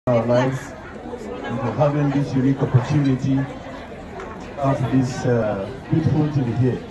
our lives and for having this unique opportunity of this beautiful to be here.